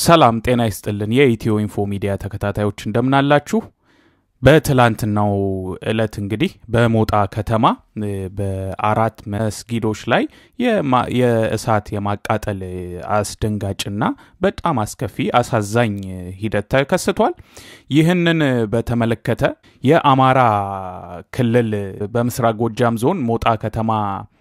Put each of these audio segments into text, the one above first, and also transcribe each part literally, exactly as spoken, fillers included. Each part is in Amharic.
ሰላም ጤና ይስጥልን የኢትዮኢንፎ ሚዲያ ተከታታዮች እንደምን አላችሁ በትላንትናው እለት እንግዲህ በሞጣ ከተማ በአራት መስጊዶች ላይ የእሳት የማቃጠል አስደንጋጭና በጣም አስከፊ አሳዛኝ ሂደት ተከስቷል ይህንን በተመለከተ የአማራ ክልል በምስራቅ ጎጃም ዞን ሞጣ ከተማ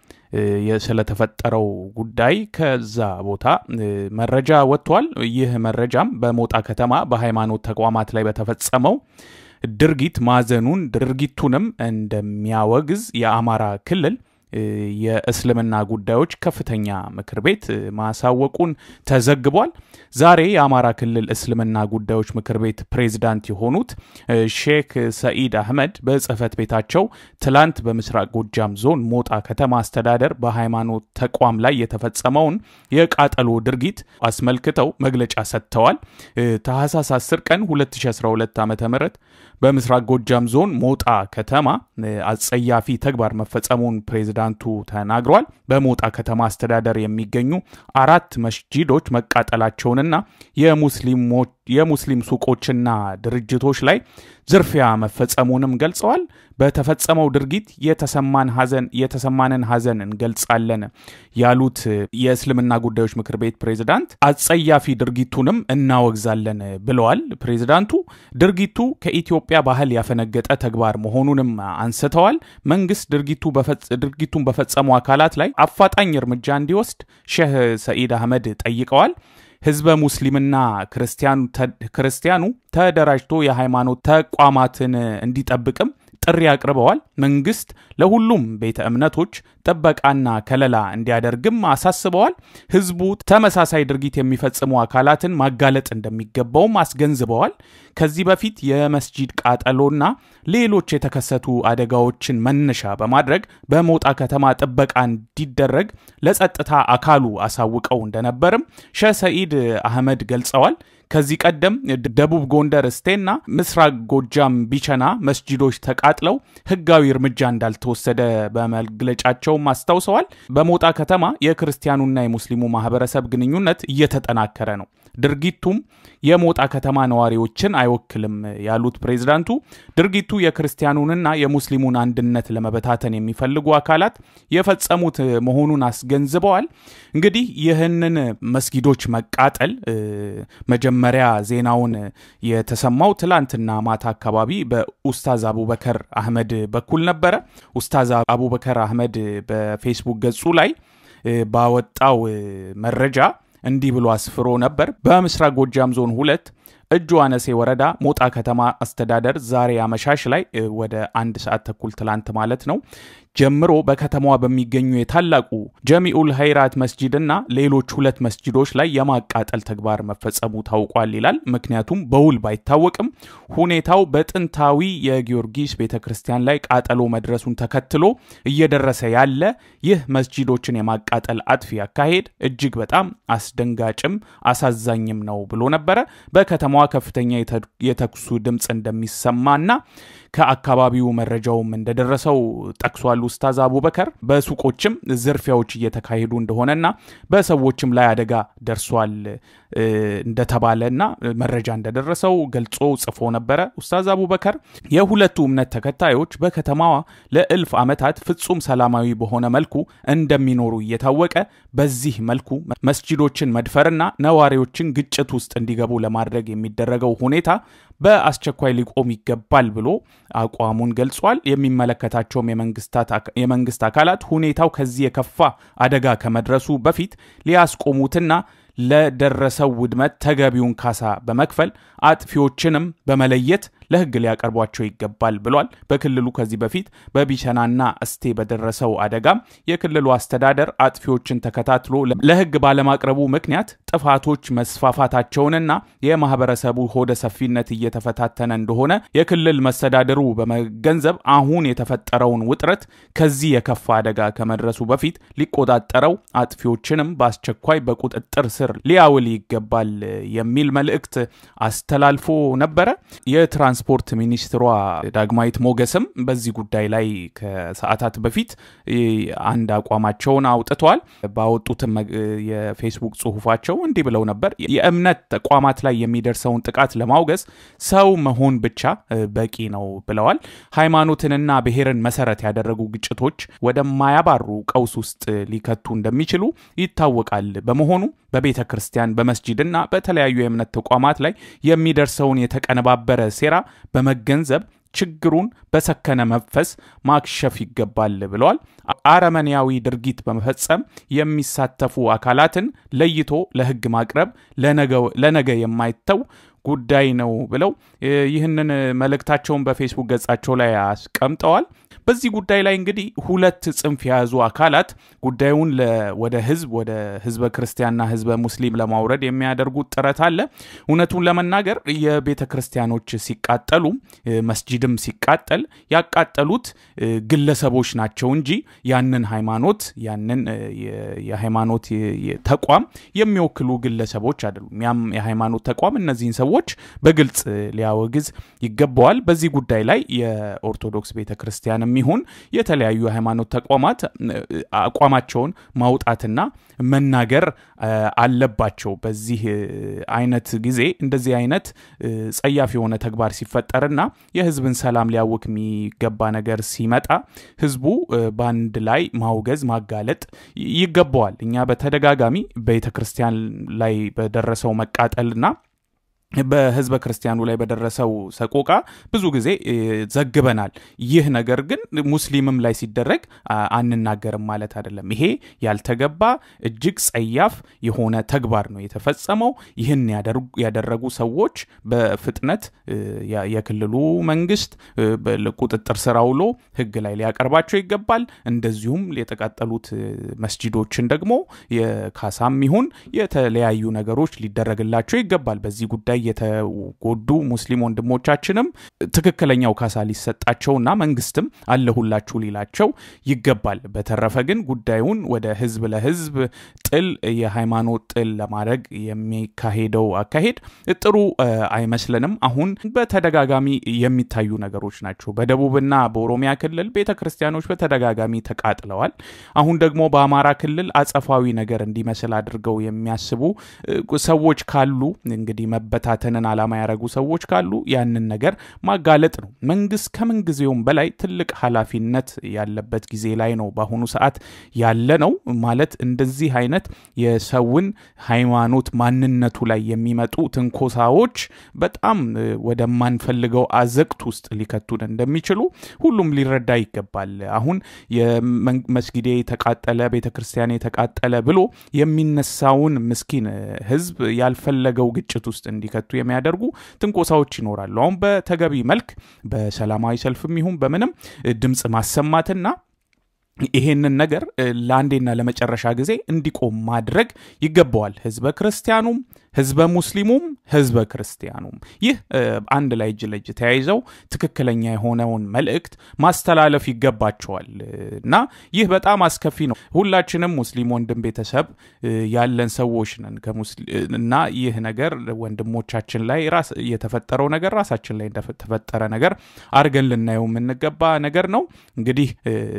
ስለተፈጠረው ጉዳይ ከዛ ቦታ መረጃ ወጥቷል ይህ መረጃም በሞጣ ከተማ በሃይማኖት ተቋማት ላይ በተፈጸመው ድርጊት ማዘኑን ድርጊቱንም እንደሚያወግዝ የአማራ ክልል የእስልምና ጉዳዮች ከፍተኛ ምክር ቤት ማሳወቁን ተዘግቧል ዛሬ የአማራ ክልል እስልምና ጉዳዮች ምክር ቤት ፕሬዝዳንት የሆኑት ሼክ ሰኢድ አህመድ በጽህፈት ቤታቸው ትላንት በምስራቅ ጎጃም ዞን ሞጣ ከተማ አስተዳደር በሃይማኖት ተቋም ላይ የተፈጸመውን የቃጠሎ ድርጊት አስመልክተው መግለጫ ሰጥተዋል ታህሳስ አስር ቀን ሁለት ሺህ አስራ ሁለት ዓመተ ምህረት በምስራቅ ጎጃም ዞን ሞጣ ከተማ አጸያፊ ተግባር መፈጸሙን ፕሬዝዳንቱ ተናግሯል በሞጣ ከተማ አስተዳደር የሚገኙ አራት መስጂዶች መቃጠላቸውንና የሙስሊሞች የሙስሊም ሱቆችና ድርጅቶች ላይ ዝርፊያ መፈጸሙንም ገልጸዋል በተፈጸመው ድርጊት የተሰማን ሐዘን የተሰማንን ሐዘን እንገልጻለን ያሉት የእስልምና ጉዳዮች ምክር ቤት ፕሬዝዳንት አጸያፊ ድርጊቱንም እናወግዛለን ብለዋል ፕሬዝዳንቱ ድርጊቱ ከኢትዮጵያ ባህል ያፈነገጠ ተግባር መሆኑንም አንስተዋል መንግስት ድርጊቱ ድርጊቱን በፈጸሙ አካላት ላይ አፋጣኝ እርምጃ እንዲወስድ ሼህ ሰኢድ አህመድ ጠይቀዋል ህዝበ ሙስሊምና ክርስቲያኑ ክርስቲያኑ ተደራጅቶ የሃይማኖት ተቋማትን እንዲጠብቅም ጥሪ አቅርበዋል መንግስት ለሁሉም ቤተ እምነቶች ጥበቃና ከለላ እንዲያደርግም አሳስበዋል ህዝቡ ተመሳሳይ ድርጊት የሚፈጽሙ አካላትን ማጋለጥ እንደሚገባውም አስገንዝበዋል ከዚህ በፊት የመስጂድ ቃጠሎና ሌሎች የተከሰቱ አደጋዎችን መነሻ በማድረግ በሞጣ ከተማ ጥበቃ እንዲደረግ ለጸጥታ አካሉ አሳውቀው እንደነበርም ሼህ ሰኢድ አህመድ ገልጸዋል ከዚህ ቀደም ደቡብ ጎንደር ስቴና ምስራቅ ጎጃም ቢቸና መስጂዶች ተቃጥለው ህጋዊ እርምጃ እንዳልተወሰደ በመግለጫቸው ማስተዋወሰዋል በሞጣ ከተማ የክርስቲያኑና የሙስሊሙ ማህበረሰብ ግንኙነት እየተጠናከረ ነው ድርጊቱም የሞጣ ከተማ ነዋሪዎችን አይወክልም ያሉት ፕሬዝዳንቱ ድርጊቱ የክርስቲያኑንና የሙስሊሙን አንድነት ለመበታተን የሚፈልጉ አካላት የፈጸሙት መሆኑን አስገንዝበዋል እንግዲህ ይህንን መስጊዶች መቃጠል መጀመሪያ ዜናውን የተሰማው ትላንትና ማታ አካባቢ በኡስታዝ አቡበከር አህመድ በኩል ነበር ኡስታዝ አቡበከር አህመድ በፌስቡክ ገጹ ላይ ባወጣው መረጃ እንዲህ ብሎ አስፍሮ ነበር በምስራቅ ጎጃም ዞን ሁለት እጁ አነሴ ወረዳ ሞጣ ከተማ አስተዳደር ዛሬ አመሻሽ ላይ ወደ አንድ ሰዓት ተኩል ትላንት ማለት ነው ጀምሮ በከተማዋ በሚገኙ የታላቁ ጀሚኡል ኸይራት መስጂድና ሌሎች ሁለት መስጂዶች ላይ የማቃጠል ተግባር መፈጸሙ ታውቋል ይላል ምክንያቱም በውል ባይታወቅም ሁኔታው በጥንታዊ የጊዮርጊስ ቤተክርስቲያን ላይ ቃጠሎ መድረሱን ተከትሎ እየደረሰ ያለ ይህ መስጂዶችን የማቃጠል አጥፊ አካሄድ እጅግ በጣም አስደንጋጭም አሳዛኝም ነው ብሎ ነበር በከተማዋ ከፍተኛ የተኩሱ ድምጽ እንደሚሰማና ከአካባቢው መረጃውም እንደደረሰው ጠቅሷል ኡስታዝ አቡበከር በሱቆችም ዝርፊያዎች እየተካሄዱ እንደሆነና በሰዎችም ላይ አደጋ ደርሷል እንደተባለና መረጃ እንደደረሰው ገልጾ ጽፎ ነበር ኡስታዝ አቡበከር የሁለቱ እምነት ተከታዮች በከተማዋ ለእልፍ አመታት ፍጹም ሰላማዊ በሆነ መልኩ እንደሚኖሩ እየታወቀ በዚህ መልኩ መስጂዶችን መድፈርና ነዋሪዎችን ግጭት ውስጥ እንዲገቡ ለማድረግ የሚደረገው ሁኔታ በአስቸኳይ ሊቆም ይገባል ብሎ አቋሙን ገልጿል የሚመለከታቸው የመንግስታት የመንግስት አካላት ሁኔታው ከዚህ የከፋ አደጋ ከመድረሱ በፊት ሊያስቆሙትና ለደረሰው ውድመት ተገቢውን ካሳ በመክፈል አጥፊዎችንም በመለየት ለህግ ሊያቀርቧቸው ይገባል ብሏል በክልሉ ከዚህ በፊት በቢቸናና እስቴ በደረሰው አደጋ የክልሉ አስተዳደር አጥፊዎችን ተከታትሎ ለህግ ባለማቅረቡ ምክንያት ጥፋቶች መስፋፋታቸውንና የማህበረሰቡ ሆደ ሰፊነት እየተፈታተነ እንደሆነ የክልል መስተዳደሩ በመገንዘብ አሁን የተፈጠረውን ውጥረት ከዚህ የከፋ አደጋ ከመድረሱ በፊት ሊቆጣጠረው አጥፊዎችንም በአስቸኳይ በቁጥጥር ስር ሊያውል ይገባል የሚል መልእክት አስተላልፎ ነበር የትራንስ የትራንስፖርት ሚኒስትሯ ዳግማዊት ሞገስም በዚህ ጉዳይ ላይ ከሰዓታት በፊት አንድ አቋማቸውን አውጥተዋል ባወጡት የፌስቡክ ጽሁፋቸው እንዲህ ብለው ነበር የእምነት ተቋማት ላይ የሚደርሰውን ጥቃት ለማውገዝ ሰው መሆን ብቻ በቂ ነው ብለዋል ሃይማኖትንና ብሔርን መሰረት ያደረጉ ግጭቶች ወደማያባሩ ቀውስ ውስጥ ሊከቱ እንደሚችሉ ይታወቃል በመሆኑ በቤተ ክርስቲያን በመስጂድና በተለያዩ የእምነት ተቋማት ላይ የሚደርሰውን የተቀነባበረ ሴራ በመገንዘብ ችግሩን በሰከነ መንፈስ ማክሸፍ ይገባል ብለዋል አረመኔያዊ ድርጊት በመፈጸም የሚሳተፉ አካላትን ለይቶ ለህግ ማቅረብ ለነገ ለነገ የማይተው ጉዳይ ነው ብለው ይህንን መልእክታቸውን በፌስቡክ ገጻቸው ላይ አስቀምጠዋል በዚህ ጉዳይ ላይ እንግዲህ ሁለት ጽንፍ ያዙ አካላት ጉዳዩን ወደ ህዝብ ወደ ህዝበ ክርስቲያንና ህዝበ ሙስሊም ለማውረድ የሚያደርጉት ጥረት አለ እውነቱን ለመናገር የቤተ ክርስቲያኖች ሲቃጠሉ መስጂድም ሲቃጠል ያቃጠሉት ግለሰቦች ናቸው እንጂ ያንን ሃይማኖት ያንን የሃይማኖት ተቋም የሚወክሉ ግለሰቦች አይደሉም ያም የሃይማኖት ተቋም እነዚህን ሰዎች በግልጽ ሊያወግዝ ይገባዋል በዚህ ጉዳይ ላይ የኦርቶዶክስ ቤተክርስቲያን የሚሆን የተለያዩ ሃይማኖት ተቋማት አቋማቸውን ማውጣትና መናገር አለባቸው በዚህ አይነት ጊዜ እንደዚህ አይነት ጸያፍ የሆነ ተግባር ሲፈጠርና የህዝብን ሰላም ሊያውክ የሚገባ ነገር ሲመጣ ህዝቡ ባንድ ላይ ማውገዝ ማጋለጥ ይገባዋል እኛ በተደጋጋሚ ቤተክርስቲያን ላይ በደረሰው መቃጠልና በህዝበ ክርስቲያኑ ላይ በደረሰው ሰቆቃ ብዙ ጊዜ ዘግበናል ይህ ነገር ግን ሙስሊምም ላይ ሲደረግ አንናገርም ማለት አይደለም ይሄ ያልተገባ እጅግ ጸያፍ የሆነ ተግባር ነው የተፈጸመው ይህን ያደረጉ ሰዎች በፍጥነት የክልሉ መንግስት በቁጥጥር ስር አውሎ ህግ ላይ ሊያቀርባቸው ይገባል እንደዚሁም የተቃጠሉት መስጂዶችን ደግሞ የካሳም ይሁን የተለያዩ ነገሮች ሊደረግላቸው ይገባል በዚህ ጉዳይ የተጎዱ ሙስሊም ወንድሞቻችንም ትክክለኛው ካሳ ሊሰጣቸውና መንግስትም አለሁላችሁ ሊላቸው ይገባል በተረፈ ግን ጉዳዩን ወደ ህዝብ ለህዝብ ጥል የሃይማኖት ጥል ለማድረግ የሚካሄደው አካሄድ ጥሩ አይመስልንም አሁን በተደጋጋሚ የሚታዩ ነገሮች ናቸው በደቡብና በኦሮሚያ ክልል ቤተክርስቲያኖች በተደጋጋሚ ተቃጥለዋል አሁን ደግሞ በአማራ ክልል አጸፋዊ ነገር እንዲመስል አድርገው የሚያስቡ ሰዎች ካሉ እንግዲህ መበታ ታተነን አላማ ያረጉ ሰዎች ካሉ ያንን ነገር ማጋለጥ ነው መንግስት ከመንግዜውም በላይ ትልቅ ኃላፊነት ያለበት ጊዜ ላይ ነው በአሁኑ ሰዓት ያለ ነው ማለት እንደዚህ አይነት የሰውን ሃይማኖት ማንነቱ ላይ የሚመጡ ትንኮሳዎች በጣም ወደ ማንፈልገው አዘቅት ውስጥ ሊከቱን እንደሚችሉ ሁሉም ሊረዳ ይገባል አሁን የመስጊዴ ተቃጠለ ቤተክርስቲያኔ ተቃጠለ ብሎ የሚነሳውን ምስኪን ህዝብ ያልፈለገው ግጭት ውስጥ እንዲከቱ የሚያደርጉ ትንኮሳዎች ይኖራሉ አሁን በተገቢ መልክ በሰላማዊ ሰልፍም ይሁን በመንም ድምጽ ማሰማትና ይሄንን ነገር ላንዴና ለመጨረሻ ጊዜ እንዲቆም ማድረግ ይገባዋል ህዝበ ክርስቲያኑም ህዝበ ሙስሊሙም ህዝበ ክርስቲያኑም ይህ አንድ ላይ እጅ ለእጅ ተያይዘው ትክክለኛ የሆነውን መልእክት ማስተላለፍ ይገባቸዋልና ይህ በጣም አስከፊ ነው ሁላችንም ሙስሊም ወንድም ቤተሰብ ያለን ሰዎች ነን ከሙስሊምና ይህ ነገር ወንድሞቻችን ላይ ራስ የተፈጠረው ነገር ራሳችን ላይ እንደተፈጠረ ነገር አርገን ልናየው የምንገባ ነገር ነው እንግዲህ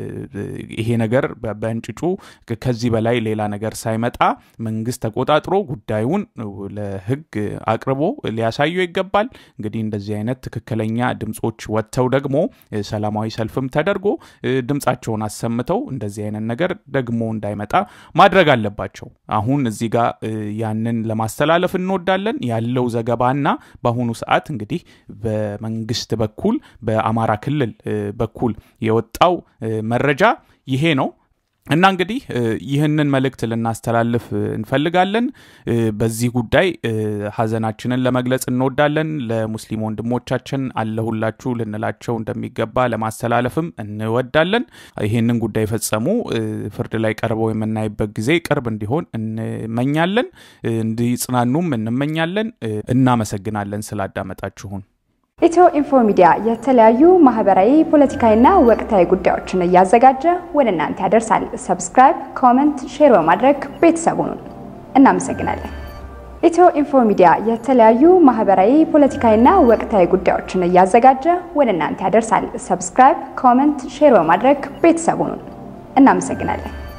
ይሄ ነገር በእንጭጩ ከዚህ በላይ ሌላ ነገር ሳይመጣ መንግስት ተቆጣጥሮ ጉዳዩን ለህግ አቅርቦ ሊያሳዩ ይገባል እንግዲህ እንደዚህ አይነት ትክክለኛ ድምጾች ወጥተው ደግሞ ሰላማዊ ሰልፍም ተደርጎ ድምጻቸውን አሰምተው እንደዚህ አይነት ነገር ደግሞ እንዳይመጣ ማድረግ አለባቸው አሁን እዚህ ጋር ያንን ለማስተላለፍ እንወዳለን ያለው ዘገባና በአሁኑ ሰዓት እንግዲህ በመንግስት በኩል በአማራ ክልል በኩል የወጣው መረጃ ይሄ ነው እና እንግዲህ ይህንን መልእክት ለናስተላልፍ እንፈልጋለን በዚህ ጉዳይ ሐዘናችንን ለመግለጽ እንወዳለን ለሙስሊም ወንድሞቻችን አለሁላችሁ ልንላቸው እንደሚገባ ለማስተላለፍም እንወዳለን ይሄንን ጉዳይ ፈጸሙ ፍርድ ላይ ቀርበው የምናይበት ጊዜ ቅርብ እንዲሆን እንመኛለን እንዲጽናኑም እንመኛለን እናመሰግናለን ስላዳመጣችሁን EthioInfo Media የተለያዩ ማህበራዊ ፖለቲካዊና ወቅታዊ ጉዳዮችን ያዘጋጀ ወደ እናንተ ያደርሳል ሰብስክራይብ ኮሜንት ሼር በማድረግ ቤተሰቡን እናመሰግናለን EthioInfo Media የተለያዩ ማህበራዊ ፖለቲካዊና ወቅታዊ ጉዳዮችን እያዘጋጀ ወደ እናንተ ያደርሳል። ሰብስክራይብ፣ ኮሜንት፣ ሼር በማድረግ ቤተሰቡን እናመሰግናለን።